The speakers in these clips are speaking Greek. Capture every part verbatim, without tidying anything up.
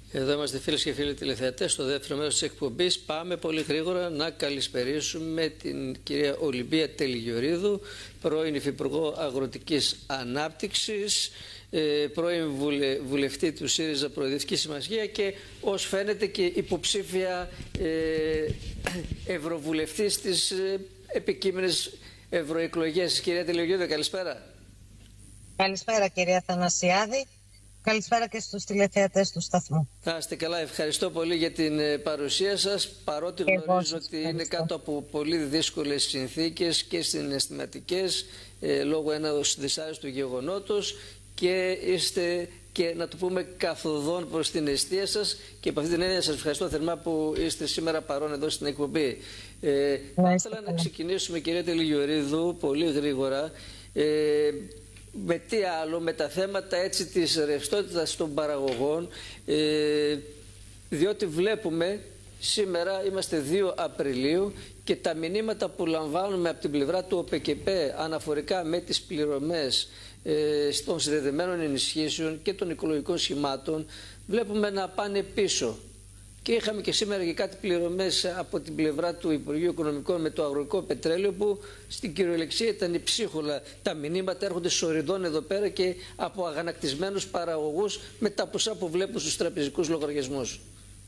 Εδώ είμαστε φίλες και φίλοι τηλεθεατές στο δεύτερο μέρος της εκπομπής. Πάμε πολύ γρήγορα να καλησπερίσουμε την κυρία Ολυμπία Τελιγιορίδου, πρώην Υφυπουργό Αγροτικής Ανάπτυξης, πρώην βουλε, βουλευτή του ΣΥΡΙΖΑ Προοδευτική Συμμαχία και ως φαίνεται και υποψήφια ε, ευρωβουλευτής στις ε, επικείμενες ευρωεκλογές. Κυρία Τελιγιορίδου, καλησπέρα. Καλησπέρα κυρία Θανασιάδη. Καλησπέρα και στους τηλεθεατές του σταθμού. Θα είστε καλά, ευχαριστώ πολύ για την παρουσία σας, παρότι γνωρίζω ότι είναι κάτω από πολύ δύσκολες συνθήκες και συναισθηματικές ε, λόγω ενός δυσάρεστου γεγονότος και είστε και να το πούμε καθοδόν προς την εστία σας και από αυτή την έννοια σας ευχαριστώ θερμά που είστε σήμερα παρόν εδώ στην εκπομπή. Ε, θα ήθελα να ξεκινήσουμε, κυρία Τελιγιορίδου, πολύ γρήγορα. Ε, με τι άλλο, με τα θέματα έτσι της ρευστότητας των παραγωγών, ε, διότι βλέπουμε σήμερα είμαστε δύο Απριλίου και τα μηνύματα που λαμβάνουμε από την πλευρά του ΟΠΕΚΕΠΕ αναφορικά με τις πληρωμές ε, των συνδεδεμένων ενισχύσεων και των οικολογικών σχημάτων βλέπουμε να πάνε πίσω. Και είχαμε και σήμερα και κάτι πληρωμές από την πλευρά του Υπουργείου Οικονομικών με το αγροτικό πετρέλαιο που στην κυριολεξία ήταν η ψίχολα. Τα μηνύματα έρχονται σοριδών εδώ πέρα και από αγανακτισμένους παραγωγούς με τα ποσά που βλέπουν στους τραπεζικούς λογαριασμούς.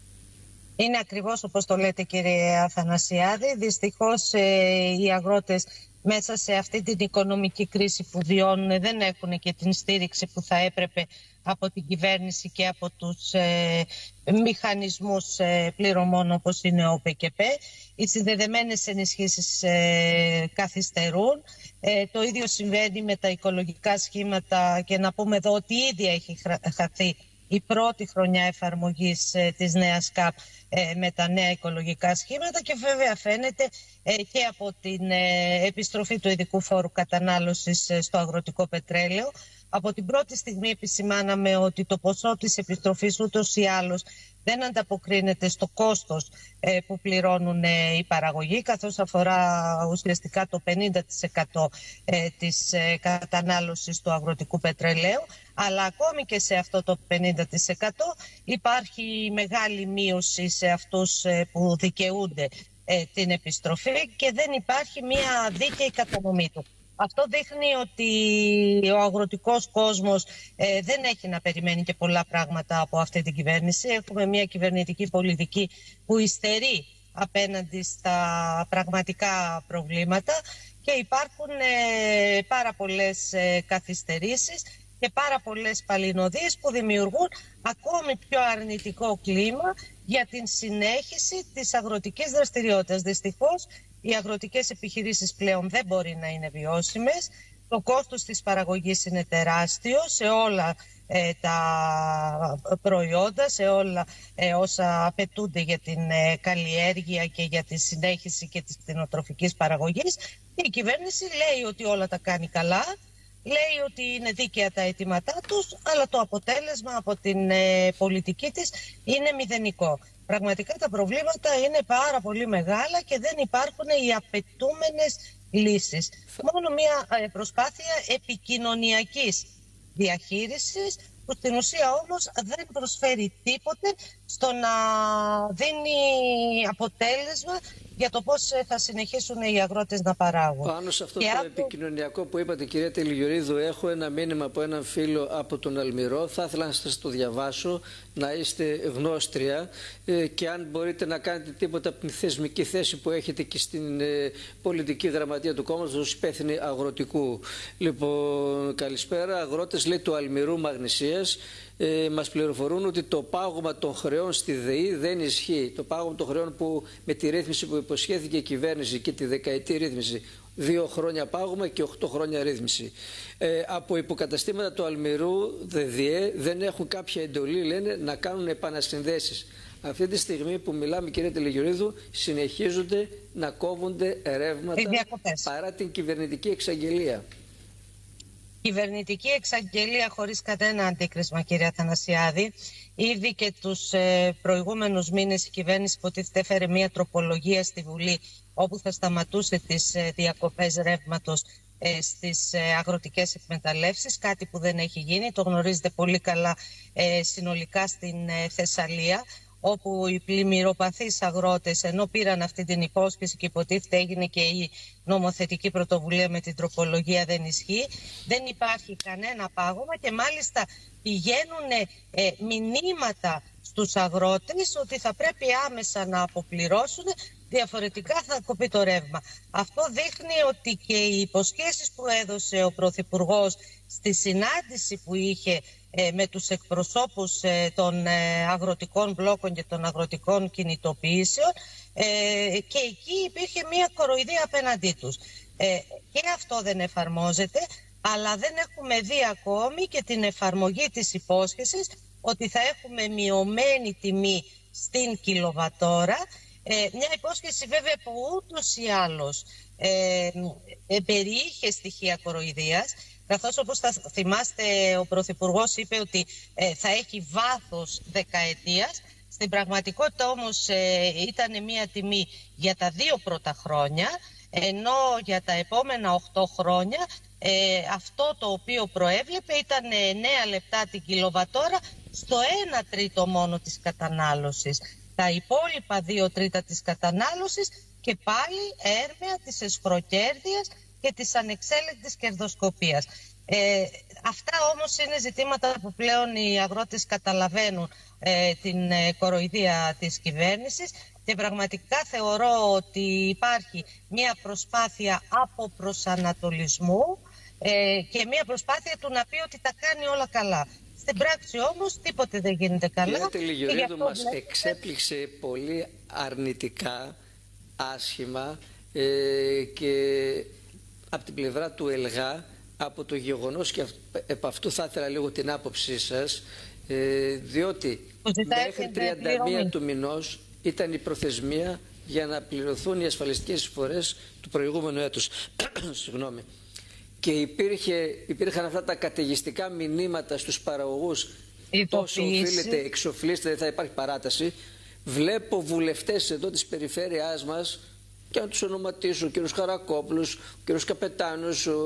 Είναι ακριβώς όπως το λέτε κύριε Αθανασιάδη. Δυστυχώς ε, οι αγρότες μέσα σε αυτή την οικονομική κρίση που βιώνουν δεν έχουν και την στήριξη που θα έπρεπε από την κυβέρνηση και από τους ε, μηχανισμούς ε, πληρωμών όπως είναι ο ΟΠΕΚΕΠΕ. Οι συνδεδεμένες ενισχύσεις ε, καθυστερούν. Ε, το ίδιο συμβαίνει με τα οικολογικά σχήματα και να πούμε εδώ ότι ήδη έχει χαθεί η πρώτη χρονιά εφαρμογής ε, της νέας ΚΑΠ ε, με τα νέα οικολογικά σχήματα και βέβαια φαίνεται ε, και από την ε, επιστροφή του ειδικού φόρου κατανάλωσης ε, στο αγροτικό πετρέλαιο. Από την πρώτη στιγμή επισημάναμε ότι το ποσό της επιστροφής ούτως ή άλλως δεν ανταποκρίνεται στο κόστος ε, που πληρώνουν ε, οι παραγωγοί, καθώς αφορά ουσιαστικά το πενήντα τοις εκατό ε, της ε, κατανάλωσης του αγροτικού πετρελαίου. Αλλά ακόμη και σε αυτό το πενήντα τοις εκατό υπάρχει μεγάλη μείωση σε αυτούς ε, που δικαιούνται ε, την επιστροφή και δεν υπάρχει μια δίκαιη κατανομή του. Αυτό δείχνει ότι ο αγροτικός κόσμος ε, δεν έχει να περιμένει και πολλά πράγματα από αυτή την κυβέρνηση. Έχουμε μια κυβερνητική πολιτική που υστερεί απέναντι στα πραγματικά προβλήματα και υπάρχουν ε, πάρα πολλές ε, καθυστερήσεις και πάρα πολλές παλινοδίες που δημιουργούν ακόμη πιο αρνητικό κλίμα για την συνέχιση της αγροτικής δραστηριότητας. Δυστυχώς, οι αγροτικές επιχειρήσεις πλέον δεν μπορεί να είναι βιώσιμες. Το κόστος της παραγωγής είναι τεράστιο σε όλα ε, τα προϊόντα, σε όλα ε, όσα απαιτούνται για την ε, καλλιέργεια και για τη συνέχιση και της κτηνοτροφικής παραγωγής. Η κυβέρνηση λέει ότι όλα τα κάνει καλά, λέει ότι είναι δίκαια τα αιτήματά τους, αλλά το αποτέλεσμα από την ε, πολιτική της είναι μηδενικό. Πραγματικά τα προβλήματα είναι πάρα πολύ μεγάλα και δεν υπάρχουν οι απαιτούμενες λύσεις. Μόνο μια προσπάθεια επικοινωνιακής διαχείρισης που στην ουσία όμως δεν προσφέρει τίποτε στο να δίνει αποτέλεσμα για το πώς θα συνεχίσουν οι αγρότες να παράγουν. Πάνω σε αυτό και το από... επικοινωνιακό που είπατε, κυρία Τελιγιορίδου, έχω ένα μήνυμα από έναν φίλο από τον Αλμυρό. Θα ήθελα να σας το διαβάσω, να είστε γνώστρια ε, και αν μπορείτε να κάνετε τίποτα από την θεσμική θέση που έχετε και στην ε, πολιτική γραμματεία του κόμματος ως υπεύθυνη αγροτικού. Λοιπόν, καλησπέρα. Αγρότες, λέει, του Αλμυρού Μαγνησίας. Ε, μας πληροφορούν ότι το πάγωμα των χρεών στη ΔΕΗ δεν ισχύει. Το πάγωμα των χρεών που με τη ρύθμιση που υποσχέθηκε η κυβέρνηση και τη δεκαετή ρύθμιση, δύο χρόνια πάγωμα και οχτώ χρόνια ρύθμιση. Ε, από υποκαταστήματα του Αλμυρού ΔΕΔΙΕ δεν έχουν κάποια εντολή, λένε, να κάνουν επανασυνδέσεις. Αυτή τη στιγμή που μιλάμε, κυρία Τελιγιορίδου, συνεχίζονται να κόβονται ρεύματα παρά την κυβερνητική εξαγγελία. Κυβερνητική εξαγγελία χωρίς κανένα αντίκρισμα, κύριε Αθανασιάδη. Ήδη και τους ε, προηγούμενους μήνες η κυβέρνηση υποτίθεται έφερε μια τροπολογία στη Βουλή όπου θα σταματούσε τις ε, διακοπές ρεύματος ε, στις ε, αγροτικές εκμεταλλεύσεις, κάτι που δεν έχει γίνει. Το γνωρίζετε πολύ καλά ε, συνολικά στην ε, Θεσσαλία, όπου οι πλημμυροπαθείς αγρότες, ενώ πήραν αυτή την υπόσχεση και υποτίθεται έγινε και η νομοθετική πρωτοβουλία με την τροπολογία, δεν ισχύει. Δεν υπάρχει κανένα πάγωμα και μάλιστα πηγαίνουν ε, μηνύματα στους αγρότες ότι θα πρέπει άμεσα να αποπληρώσουν, διαφορετικά θα κοπεί το ρεύμα. Αυτό δείχνει ότι και οι υποσχέσεις που έδωσε ο Πρωθυπουργός στη συνάντηση που είχε ε, με τους εκπροσώπους ε, των ε, αγροτικών μπλόκων και των αγροτικών κινητοποιήσεων, ε, και εκεί υπήρχε μια κοροϊδία απέναντί τους. Ε, και αυτό δεν εφαρμόζεται, αλλά δεν έχουμε δει ακόμη και την εφαρμογή της υπόσχεσης ότι θα έχουμε μειωμένη τιμή στην κιλοβατόρα. Ε, μια υπόσχεση βέβαια που ούτως ή άλλως ε, ε, περιείχε στοιχεία κοροϊδίας, καθώς όπως θα θυμάστε ο Πρωθυπουργός είπε ότι ε, θα έχει βάθος δεκαετίας. Στην πραγματικότητα όμως ε, ήταν μια τιμή για τα δύο πρώτα χρόνια, ενώ για τα επόμενα οκτώ χρόνια ε, αυτό το οποίο προέβλεπε ήταν εννέα λεπτά την κιλοβατόρα στο ένα τρίτο μόνο της κατανάλωσης. Τα υπόλοιπα δύο τρίτα της κατανάλωσης και πάλι έρμεα της εσχροκέρδειας και της ανεξέλεγκτης κερδοσκοπίας. Ε, αυτά όμως είναι ζητήματα που πλέον οι αγρότες καταλαβαίνουν ε, την ε, κοροϊδία της κυβέρνησης και πραγματικά θεωρώ ότι υπάρχει μια προσπάθεια αποπροσανατολισμού ε, και μια προσπάθεια του να πει ότι τα κάνει όλα καλά. Στην πράξη όμως τίποτε δεν γίνεται καλά. Κύριε Τελιγιορίδου, μας βλέπετε... εξέπληξε πολύ αρνητικά, άσχημα ε, και από την πλευρά του ΕΛΓΑ, από το γεγονός, και επ' αυτού θα ήθελα λίγο την άποψή σας, ε, διότι μέχρι τριάντα μία του μηνός ήταν η προθεσμία για να πληρωθούν οι ασφαλιστικές εισφορές του προηγούμενου έτους. Συγγνώμη. Και υπήρχε, υπήρχαν αυτά τα καταιγιστικά μηνύματα στους παραγωγούς, τόσο οφείλετε, εξοφλήστε, δεν θα υπάρχει παράταση. Βλέπω βουλευτές εδώ της περιφέρειάς μας, και να τους ονοματίσω, ο κύριος Χαρακόπουλος, ο κύριος Καπετάνος, ο,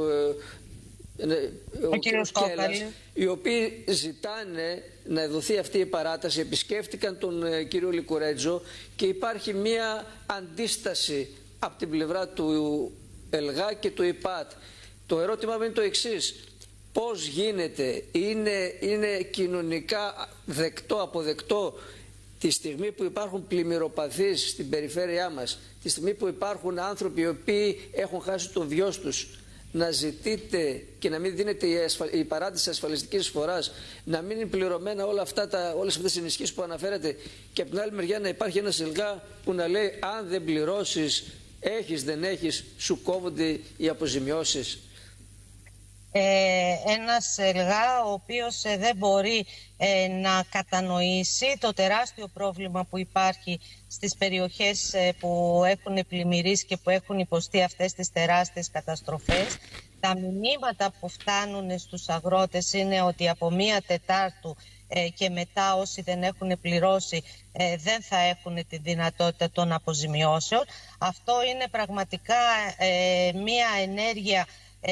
ο, ο κύριος Κέλλας, οι οποίοι ζητάνε να δοθεί αυτή η παράταση, επισκέφτηκαν τον ε, κύριο Λικουρέτζο και υπάρχει μία αντίσταση από την πλευρά του ΕΛΓΑ και του ΙΠΑΤ. Το ερώτημα μου είναι το εξής: πώς γίνεται, είναι, είναι κοινωνικά δεκτό, αποδεκτό, τη στιγμή που υπάρχουν πλημμυροπαθείς στην περιφέρειά μας, τη στιγμή που υπάρχουν άνθρωποι οι οποίοι έχουν χάσει το βιός τους, να ζητείτε και να μην δίνετε η, ασφα... η παράτηση ασφαλιστικής εισφοράς, να μην είναι πληρωμένα όλα αυτά τα, όλες αυτές τις ενισχύσεις που αναφέρατε, και από την άλλη μεριά να υπάρχει ένας ΕΛΓΑ που να λέει αν δεν πληρώσεις, έχεις δεν έχεις, σου κόβονται οι αποζημιώσεις. Ε, ένας ΕΛΓΑ ο οποίος ε, δεν μπορεί ε, να κατανοήσει το τεράστιο πρόβλημα που υπάρχει στις περιοχές ε, που έχουν πλημμυρίσει και που έχουν υποστεί αυτές τις τεράστιες καταστροφές. Τα μηνύματα που φτάνουν στους αγρότες είναι ότι από μία Τετάρτου ε, και μετά όσοι δεν έχουν πληρώσει ε, δεν θα έχουν τη δυνατότητα των αποζημιώσεων. Αυτό είναι πραγματικά ε, μία ενέργεια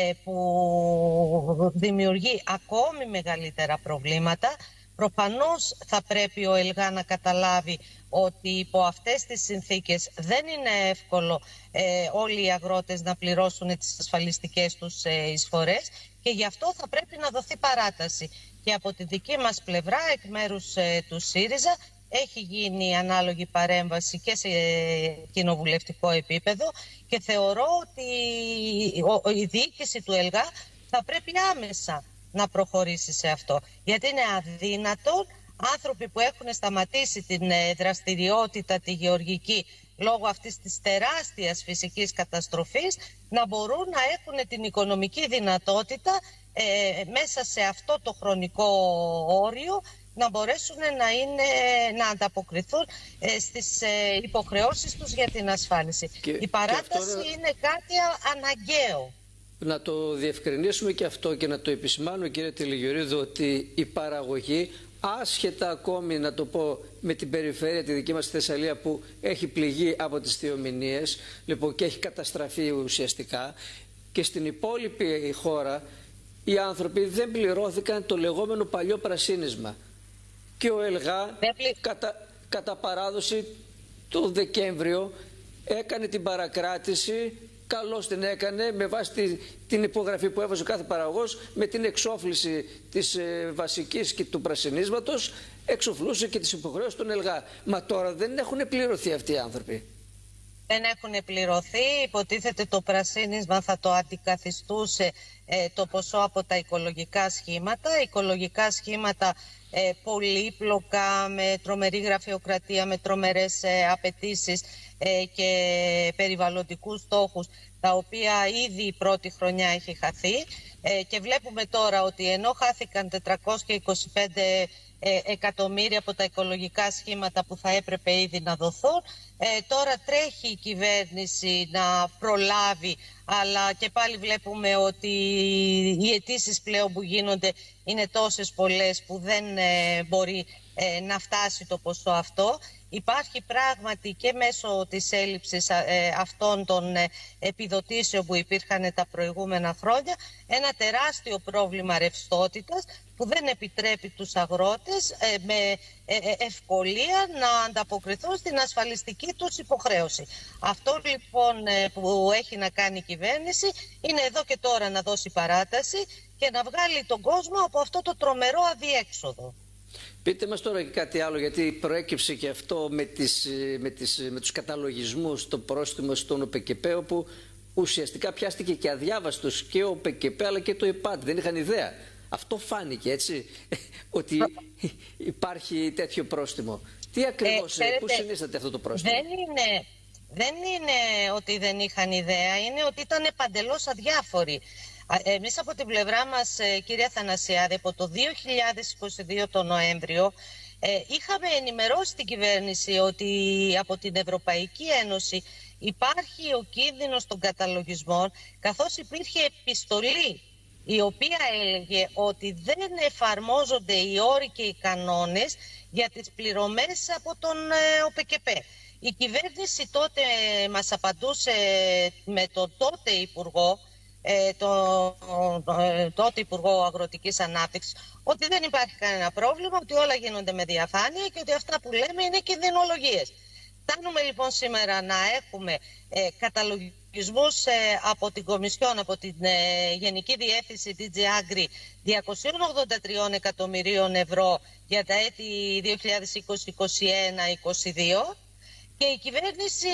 που δημιουργεί ακόμη μεγαλύτερα προβλήματα. Προφανώς θα πρέπει ο ΕΛΓΑ να καταλάβει ότι υπό αυτές τις συνθήκες δεν είναι εύκολο ε, όλοι οι αγρότες να πληρώσουν τις ασφαλιστικές τους ε, εισφορές και γι' αυτό θα πρέπει να δοθεί παράταση. Και από τη δική μας πλευρά, εκ μέρους ε, του ΣΥΡΙΖΑ, έχει γίνει ανάλογη παρέμβαση και σε κοινοβουλευτικό επίπεδο και θεωρώ ότι η διοίκηση του ΕΛΓΑ θα πρέπει άμεσα να προχωρήσει σε αυτό. Γιατί είναι αδύνατον άνθρωποι που έχουν σταματήσει την δραστηριότητα τη γεωργική λόγω αυτής της τεράστιας φυσικής καταστροφής να μπορούν να έχουν την οικονομική δυνατότητα ε, μέσα σε αυτό το χρονικό όριο να μπορέσουν να, είναι, να ανταποκριθούν ε, στις ε, υποχρεώσεις τους για την ασφάλιση. Και, η παράταση αυτό... είναι κάτι αναγκαίο. Να το διευκρινίσουμε και αυτό και να το επισημάνω, κύριε Τελιγιορίδου, ότι η παραγωγή, άσχετα ακόμη να το πω με την περιφέρεια τη δική μας στη Θεσσαλία που έχει πληγεί από τις θεομηνίες, λοιπόν, και έχει καταστραφεί ουσιαστικά, Και στην υπόλοιπη χώρα οι άνθρωποι δεν πληρώθηκαν το λεγόμενο παλιό πρασίνισμα. Και ο ΕΛΓΑ κατά, κατά παράδοση το Δεκέμβριο έκανε την παρακράτηση, καλώς την έκανε, με βάση τη, την υπογραφή που έβαζε ο κάθε παραγωγός, με την εξόφληση της ε, βασικής και του πρασινίσματος, εξοφλούσε και τις υποχρεώσεις των ΕΛΓΑ. Μα τώρα δεν έχουν πληρωθεί αυτοί οι άνθρωποι. Δεν έχουν πληρωθεί. Υποτίθεται το πρασίνισμα θα το αντικαθιστούσε ε, το ποσό από τα οικολογικά σχήματα. Οικολογικά σχήματα ε, πολύπλοκα, με τρομερή γραφειοκρατία, με τρομερές ε, απαιτήσεις ε, και περιβαλλοντικούς στόχους, τα οποία ήδη η πρώτη χρονιά έχει χαθεί. Ε, και βλέπουμε τώρα ότι ενώ χάθηκαν τετρακόσια είκοσι πέντε ε, εκατομμύρια από τα οικολογικά σχήματα που θα έπρεπε ήδη να δοθούν, ε, τώρα τρέχει η κυβέρνηση να προλάβει, αλλά και πάλι βλέπουμε ότι οι αιτήσεις πλέον που γίνονται είναι τόσες πολλές που δεν ε, μπορεί ε, να φτάσει το ποσό αυτό. Υπάρχει πράγματι και μέσω της έλλειψης ε, αυτών των ε, επιδοτήσεων που υπήρχαν τα προηγούμενα χρόνια ένα τεράστιο πρόβλημα ρευστότητας που δεν επιτρέπει τους αγρότες ε, με ε, ευκολία να ανταποκριθούν στην ασφαλιστική τους υποχρέωση. Αυτό λοιπόν ε, που έχει να κάνει η κυβέρνηση είναι εδώ και τώρα να δώσει παράταση και να βγάλει τον κόσμο από αυτό το τρομερό αδιέξοδο. Πείτε μας τώρα και κάτι άλλο, γιατί προέκυψε και αυτό με, τις, με, τις, με τους καταλογισμούς, το πρόστιμο στον ΟΠΕΚΕΠ, όπου ουσιαστικά πιάστηκε και αδιάβαστος και ο ΟΠΕΚΕΠ αλλά και το ΕΠΑΤ. Δεν είχαν ιδέα. Αυτό φάνηκε, έτσι, ότι υπάρχει τέτοιο πρόστιμο. Τι ακριβώς, ε, πού συνίσταται αυτό το πρόστιμο? Δεν είναι, δεν είναι ότι δεν είχαν ιδέα, είναι ότι ήταν παντελώς αδιάφοροι. Εμείς από την πλευρά μας, κυρία Αθανασιάδη, από το δύο χιλιάδες είκοσι δύο το Νοέμβριο είχαμε ενημερώσει την κυβέρνηση ότι από την Ευρωπαϊκή Ένωση υπάρχει ο κίνδυνος των καταλογισμών, καθώς υπήρχε επιστολή η οποία έλεγε ότι δεν εφαρμόζονται οι όροι και οι κανόνες για τις πληρωμές από τον ΟΠΕΚΕΠ. Η κυβέρνηση τότε μας απαντούσε με τον τότε Υπουργό, Ε, το, ε, τότε Υπουργό Αγροτικής Ανάπτυξης, ότι δεν υπάρχει κανένα πρόβλημα, ότι όλα γίνονται με διαφάνεια και ότι αυτά που λέμε είναι κινδυνολογίες. Φτάνουμε λοιπόν σήμερα να έχουμε ε, καταλογισμούς ε, από την Κομισιόν, από την ε, Γενική Διεύθυνση ντι τζι Agri διακόσια ογδόντα τρία εκατομμυρίων ευρώ για τα έτη δύο χιλιάδες είκοσι, είκοσι ένα, είκοσι δύο, και η κυβέρνηση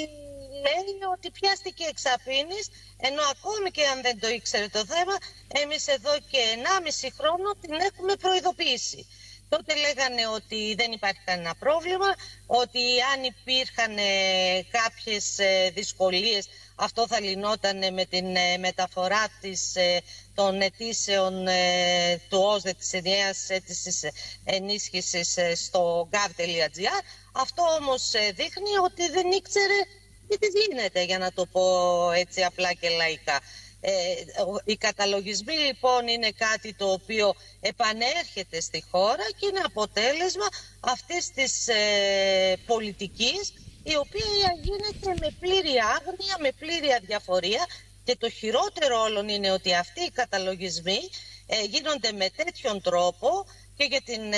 λέει ότι πιάστηκε εξαπίνης, ενώ ακόμη και αν δεν το ήξερε το θέμα, εμείς εδώ και ενάμιση χρόνο την έχουμε προειδοποιήσει. Τότε λέγανε ότι δεν υπάρχει κανένα πρόβλημα, ότι αν υπήρχαν κάποιες δυσκολίες αυτό θα λυνόταν με την μεταφορά της, των αιτήσεων του ΟΣΔΕ, της ενιαίας αίτησης ενίσχυσης, στο gov τελεία gr. Αυτό όμως δείχνει ότι δεν ήξερε τι της γίνεται, για να το πω έτσι απλά και λαϊκά. Ε, οι καταλογισμοί λοιπόν είναι κάτι το οποίο επανέρχεται στη χώρα και είναι αποτέλεσμα αυτής της ε, πολιτικής, η οποία γίνεται με πλήρη άγνοια, με πλήρη αδιαφορία, και το χειρότερο όλων είναι ότι αυτοί οι καταλογισμοί ε, γίνονται με τέτοιον τρόπο και για την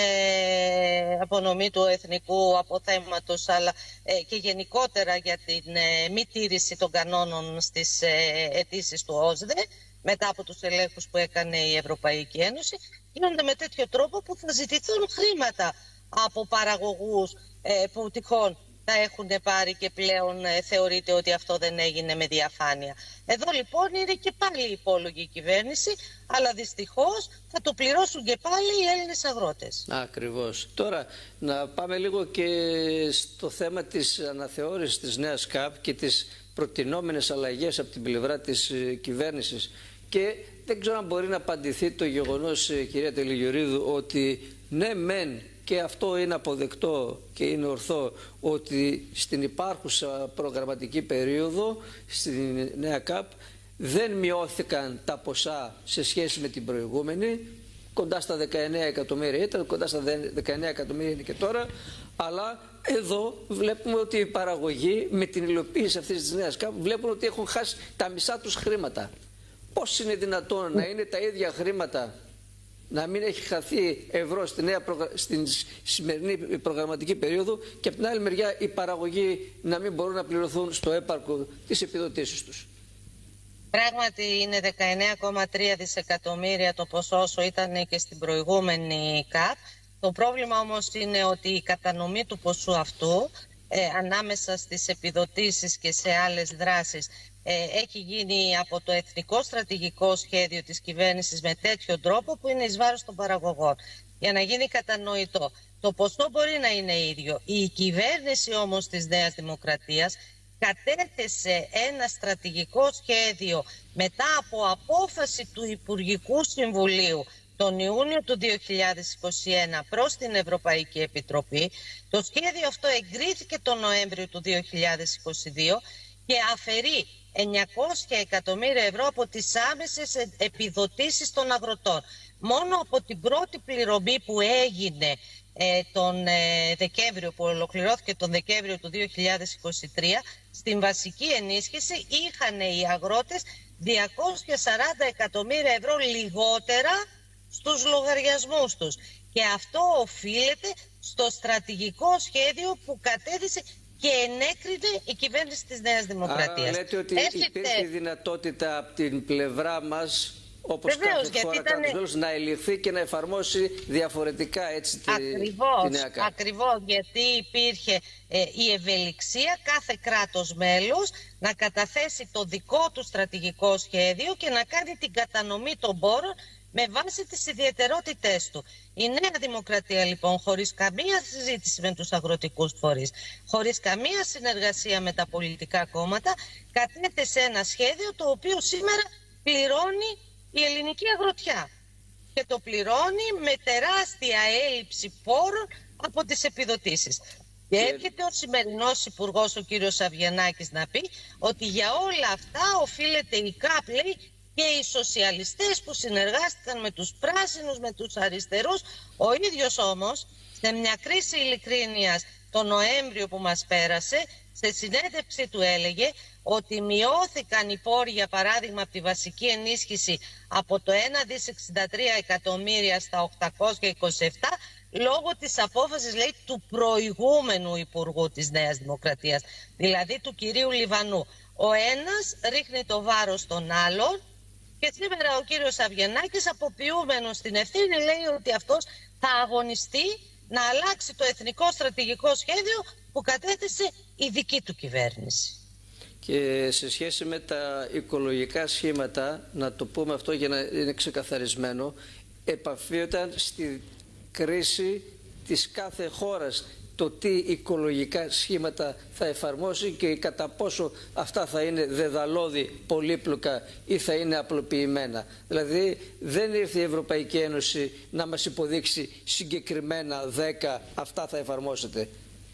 ε, απονομή του εθνικού αποθέματος, αλλά ε, και γενικότερα για την ε, μη τήρηση των κανόνων στις ε, αιτήσεις του ΟΣΔΕ, μετά από τους ελέγχους που έκανε η Ευρωπαϊκή Ένωση, γίνονται με τέτοιο τρόπο που θα ζητηθούν χρήματα από παραγωγούς ε, που τυχόν τα έχουν πάρει και πλέον ε, θεωρείται ότι αυτό δεν έγινε με διαφάνεια. Εδώ λοιπόν είναι και πάλι υπόλογη η κυβέρνηση, αλλά δυστυχώς θα το πληρώσουν και πάλι οι Έλληνες αγρότες. Ακριβώς. Τώρα να πάμε λίγο και στο θέμα της αναθεώρησης της νέας ΚΑΠ και τις προτινόμενες αλλαγές από την πλευρά της κυβέρνησης. Και δεν ξέρω αν μπορεί να απαντηθεί το γεγονός, κυρία Τελιγιορίδου, ότι ναι μεν, και αυτό είναι αποδεκτό και είναι ορθό, ότι στην υπάρχουσα προγραμματική περίοδο, στην νέα ΚΑΠ, δεν μειώθηκαν τα ποσά σε σχέση με την προηγούμενη. Κοντά στα δεκαεννέα εκατομμύρια ήταν, κοντά στα δεκαεννέα εκατομμύρια είναι και τώρα. Αλλά εδώ βλέπουμε ότι οι παραγωγοί με την υλοποίηση αυτής της νέας ΚΑΠ βλέπουν ότι έχουν χάσει τα μισά τους χρήματα. Πώς είναι δυνατόν να είναι τα ίδια χρήματα, να μην έχει χαθεί ευρώ στη νέα προγρα... στην σημερινή προγραμματική περίοδο, και από την άλλη μεριά οι παραγωγοί να μην μπορούν να πληρωθούν στο έπαρκο τις επιδοτήσεις τους? Πράγματι είναι δεκαεννέα κόμμα τρία δισεκατομμύρια το ποσό όσο ήταν και στην προηγούμενη ΚΑΠ. Το πρόβλημα όμως είναι ότι η κατανομή του ποσού αυτού ε, ανάμεσα στις επιδοτήσεις και σε άλλες δράσεις ε, έχει γίνει από το Εθνικό Στρατηγικό Σχέδιο της κυβέρνησης με τέτοιο τρόπο που είναι εις βάρος των παραγωγών. Για να γίνει κατανοητό, το ποσό μπορεί να είναι ίδιο. Η κυβέρνηση όμως της Νέας Δημοκρατίας κατέθεσε ένα στρατηγικό σχέδιο μετά από απόφαση του Υπουργικού Συμβουλίου τον Ιούνιο του δύο χιλιάδες είκοσι ένα προς την Ευρωπαϊκή Επιτροπή. Το σχέδιο αυτό εγκρίθηκε τον Νοέμβριο του δύο χιλιάδες είκοσι δύο και αφαιρεί εννιακόσια εκατομμύρια ευρώ από τις άμεσες επιδοτήσεις των αγροτών. Μόνο από την πρώτη πληρωμή που έγινε ε, τον ε, Δεκέμβριο, που ολοκληρώθηκε τον Δεκέμβριο του δύο χιλιάδες είκοσι τρία, στην βασική ενίσχυση είχαν οι αγρότες διακόσια σαράντα εκατομμύρια ευρώ λιγότερα στους λογαριασμούς τους. Και αυτό οφείλεται στο στρατηγικό σχέδιο που κατέθεσε και ενέκρινε η κυβέρνηση της Νέας Δημοκρατίας. Άρα λέτε ότι Έρχεται... υπήρχε δυνατότητα από την πλευρά μας, όπως Βεβαίως, κάθε χώρα ήταν... κράτος, να ελιχθεί και να εφαρμόσει διαφορετικά έτσι τη, ακριβώς, τη νέα ΚΑΠ. Ακριβώς, γιατί υπήρχε ε, η ευελιξία κάθε κράτος μέλος να καταθέσει το δικό του στρατηγικό σχέδιο και να κάνει την κατανομή των πόρων με βάση τις ιδιαιτερότητές του. Η Νέα Δημοκρατία λοιπόν, χωρίς καμία συζήτηση με τους αγροτικούς φορείς, χωρίς καμία συνεργασία με τα πολιτικά κόμματα, κατέθεσε ένα σχέδιο το οποίο σήμερα πληρώνει η ελληνική αγροτιά. Και το πληρώνει με τεράστια έλλειψη πόρων από τις επιδοτήσεις. Και έρχεται ο σημερινός υπουργός, ο κύριος Αβγενάκης, να πει ότι για όλα αυτά οφείλεται η ΚΑΠ, λέει, και οι σοσιαλιστές που συνεργάστηκαν με τους πράσινους, με τους αριστερούς. Ο ίδιος όμως, σε μια κρίση ειλικρίνειας τον Νοέμβριο που μας πέρασε, σε συνέντευξη του έλεγε ότι μειώθηκαν οι πόροι, για παράδειγμα, από τη βασική ενίσχυση από το ένα δισεκατομμύριο εξήντα τρία εκατομμύρια στα οκτακόσια είκοσι επτά, λόγω της απόφασης, λέει, του προηγούμενου Υπουργού της Νέας Δημοκρατίας, δηλαδή του κυρίου Λιβανού. Ο ένας ρίχνει το βάρος στον άλλον και σήμερα ο κύριος Αβγενάκης, αποποιούμενος στην ευθύνη, λέει ότι αυτός θα αγωνιστεί να αλλάξει το εθνικό στρατηγικό σχέδιο που κατέθεσε η δική του κυβέρνηση. Και σε σχέση με τα οικολογικά σχήματα, να το πούμε αυτό για να είναι ξεκαθαρισμένο, επαφίονταν στη κρίση της κάθε χώρας το τι οικολογικά σχήματα θα εφαρμόσει και κατά πόσο αυτά θα είναι δεδαλώδη, πολύπλοκα ή θα είναι απλοποιημένα. Δηλαδή δεν ήρθε η Ευρωπαϊκή Ένωση να μας υποδείξει συγκεκριμένα δέκα αυτά θα εφαρμόσετε.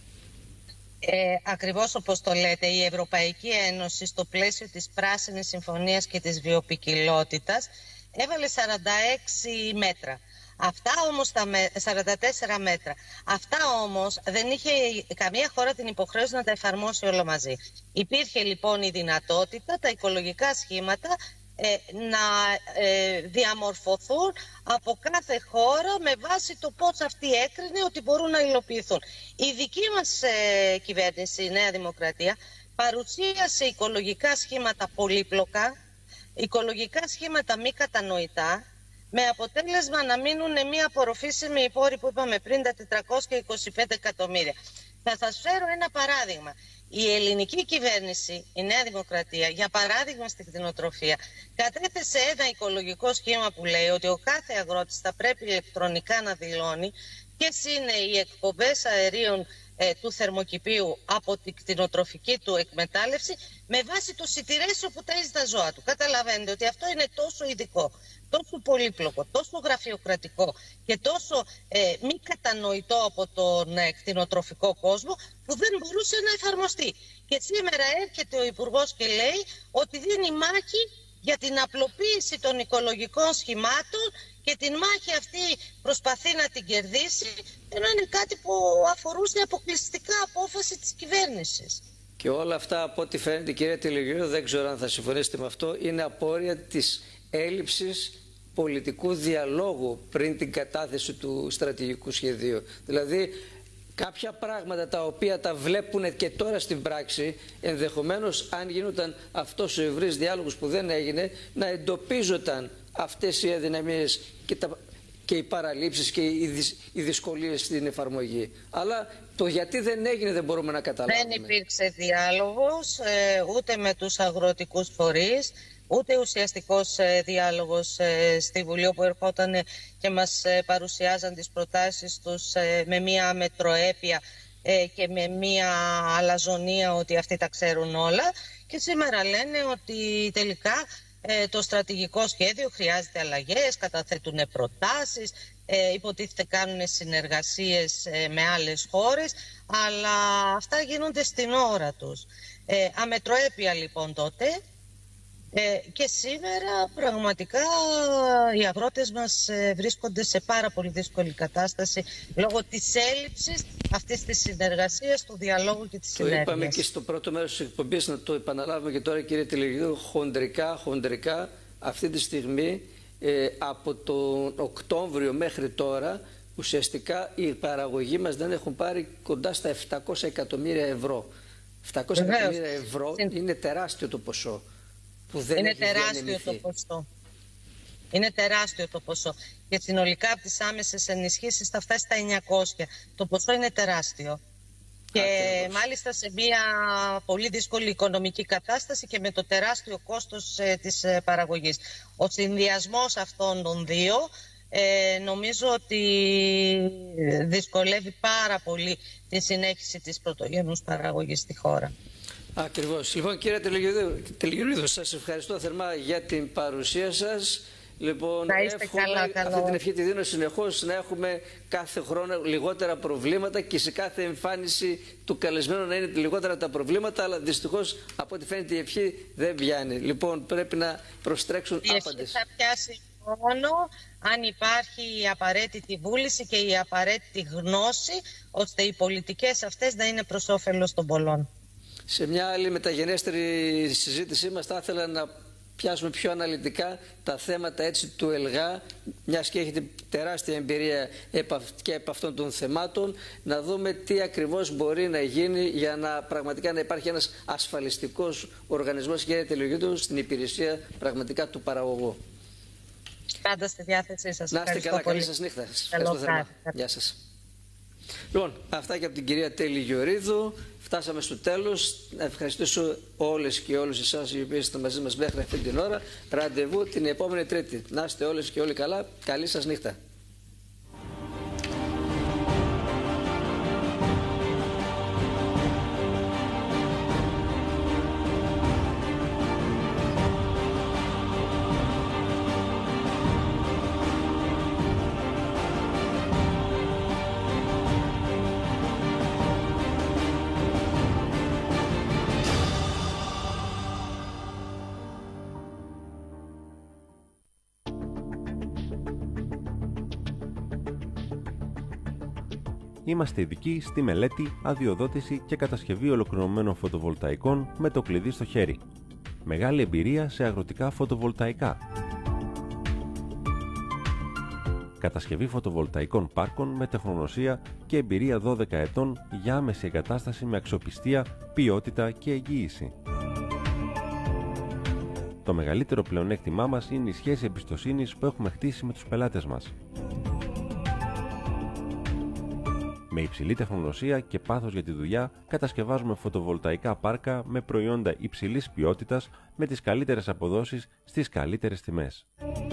Ε, ακριβώς όπως το λέτε, η Ευρωπαϊκή Ένωση στο πλαίσιο της Πράσινης Συμφωνίας και της βιοποικιλότητας έβαλε σαράντα έξι μέτρα. Αυτά όμως, τα σαράντα τέσσερα μέτρα, αυτά όμως δεν είχε καμία χώρα την υποχρέωση να τα εφαρμόσει όλα μαζί. Υπήρχε λοιπόν η δυνατότητα τα οικολογικά σχήματα ε, να ε, διαμορφωθούν από κάθε χώρα με βάση το πώς αυτή έκρινε ότι μπορούν να υλοποιηθούν. Η δική μας ε, κυβέρνηση, η Νέα Δημοκρατία, παρουσίασε οικολογικά σχήματα πολύπλοκα, οικολογικά σχήματα μη κατανοητά, με αποτέλεσμα να μείνουν μία απορροφήσιμη οι πόροι που είπαμε πριν, τα τετρακόσια είκοσι πέντε εκατομμύρια. Θα σας φέρω ένα παράδειγμα. Η ελληνική κυβέρνηση, η Νέα Δημοκρατία, για παράδειγμα στην κτηνοτροφία, κατέθεσε ένα οικολογικό σχήμα που λέει ότι ο κάθε αγρότης θα πρέπει ηλεκτρονικά να δηλώνει ποιες είναι οι εκπομπές αερίων ε, του θερμοκηπίου από την κτηνοτροφική του εκμετάλλευση με βάση το σιτηρέσιο που ταΐζει τα ζώα του. Καταλαβαίνετε ότι αυτό είναι τόσο ειδικό, τόσο πολύπλοκο, τόσο γραφειοκρατικό και τόσο ε, μη κατανοητό από τον ε, κτηνοτροφικό κόσμο που δεν μπορούσε να εφαρμοστεί. Και σήμερα έρχεται ο Υπουργός και λέει ότι δίνει μάχη για την απλοποίηση των οικολογικών σχημάτων και την μάχη αυτή προσπαθεί να την κερδίσει, ενώ είναι κάτι που αφορούσε αποκλειστικά απόφαση της κυβέρνησης. Και όλα αυτά, από ό,τι φαίνεται, κυρία Τελιγιορίδου, δεν ξέρω αν θα συμφωνήσετε με αυτό, είναι απόρρια της έλλειψης πολιτικού διαλόγου πριν την κατάθεση του στρατηγικού σχεδίου. Δηλαδή, κάποια πράγματα τα οποία τα βλέπουν και τώρα στην πράξη, ενδεχομένως αν γινόταν αυτός ο ευρύς διάλογος που δεν έγινε, να εντοπίζονταν αυτές οι αδυναμίες και, τα, και οι παραλήψεις και οι, δυσ, οι δυσκολίες στην εφαρμογή. Αλλά το γιατί δεν έγινε δεν μπορούμε να καταλάβουμε. Δεν υπήρξε διάλογος ε, ούτε με τους αγροτικούς φορείς, ούτε ουσιαστικός ε, διάλογος ε, στη Βουλή, όπου ερχόταν ε, και μας ε, παρουσιάζαν τις προτάσεις τους ε, με μία μετροέπεια ε, και με μία αλαζονία ότι αυτοί τα ξέρουν όλα. Και σήμερα λένε ότι τελικά ε, το στρατηγικό σχέδιο χρειάζεται αλλαγές, καταθέτουν προτάσεις, ε, υποτίθεται κάνουν συνεργασίες ε, με άλλες χώρες, αλλά αυτά γίνονται στην ώρα τους. Ε, αμετροέπεια λοιπόν τότε. Ε, και σήμερα πραγματικά οι αγρότες μας ε, βρίσκονται σε πάρα πολύ δύσκολη κατάσταση λόγω της έλλειψης αυτής της συνεργασίας, του διαλόγου και της συνέργειας. Το είπαμε και στο πρώτο μέρος της εκπομπής, να το επαναλάβουμε και τώρα, κύριε Τελιγιορίδου, χοντρικά, χοντρικά αυτή τη στιγμή ε, από τον Οκτώβριο μέχρι τώρα ουσιαστικά οι παραγωγοί μας δεν έχουν πάρει κοντά στα επτακόσια εκατομμύρια ευρώ. επτακόσια εκατομμύρια ευρώ είναι τεράστιο το ποσό. Που δεν είναι έχει τεράστιο διανεμηθεί. το ποσό. Είναι τεράστιο το ποσό. Και συνολικά από τις άμεσες ενισχύσεις θα φτάσει στα εννιακόσια. Το ποσό είναι τεράστιο. Και Ακριβώς. μάλιστα σε μια πολύ δύσκολη οικονομική κατάσταση και με το τεράστιο κόστος ε, της ε, παραγωγής. Ο συνδυασμός αυτών των δύο ε, νομίζω ότι δυσκολεύει πάρα πολύ τη συνέχιση της πρωτογενούς παραγωγής στη χώρα. Ακριβώς. Λοιπόν, κύριε Τελιγιορίδου, σας ευχαριστώ θερμά για την παρουσία σας. Λοιπόν, εύχομαι, καλά, καλά. Αυτή την ευχή τη δίνω συνεχώς, να έχουμε κάθε χρόνο λιγότερα προβλήματα και σε κάθε εμφάνιση του καλεσμένου να είναι λιγότερα τα προβλήματα, αλλά δυστυχώς από ό,τι φαίνεται η ευχή δεν πιάνει. Λοιπόν, πρέπει να προστρέξουν η άπαντες. Η ευχή θα πιάσει μόνο αν υπάρχει η απαραίτητη βούληση και η απαραίτητη γνώση, ώστε οι πολιτικές αυτές να είναι προς όφελος των πολλών. Σε μια άλλη μεταγενέστερη συζήτησή μας θα ήθελα να πιάσουμε πιο αναλυτικά τα θέματα έτσι του ΕΛΓΑ, μιας και έχετε τεράστια εμπειρία και από αυτών των θεμάτων, να δούμε τι ακριβώς μπορεί να γίνει για να πραγματικά να υπάρχει ένας ασφαλιστικός οργανισμός, κύριε Τελιγιορίδου, στην υπηρεσία πραγματικά του παραγωγού. Πάντα στη διάθεσή σας. Να είστε καλά, καλή σας νύχτα. Σας ευχαριστώ θερμά. Γεια σας. Λοιπόν, αυτά και από την κυρία Τελιγιορίδου. Φτάσαμε στο τέλος. Να ευχαριστήσω όλες και όλους εσάς οι οποίοι είστε μαζί μας μέχρι αυτή την ώρα. Ραντεβού την επόμενη Τρίτη. Να είστε όλες και όλοι καλά. Καλή σας νύχτα. Είμαστε ειδικοί στη μελέτη, αδειοδότηση και κατασκευή ολοκληρωμένων φωτοβολταϊκών με το κλειδί στο χέρι. Μεγάλη εμπειρία σε αγροτικά φωτοβολταϊκά. Κατασκευή φωτοβολταϊκών πάρκων με τεχνογνωσία και εμπειρία δώδεκα ετών για άμεση εγκατάσταση με αξιοπιστία, ποιότητα και εγγύηση. Το μεγαλύτερο πλεονέκτημά μας είναι η σχέση εμπιστοσύνης που έχουμε χτίσει με τους πελάτες μας. Με υψηλή τεχνογνωσία και πάθος για τη δουλειά, κατασκευάζουμε φωτοβολταϊκά πάρκα με προϊόντα υψηλής ποιότητας με τις καλύτερες αποδόσεις στις καλύτερες τιμές.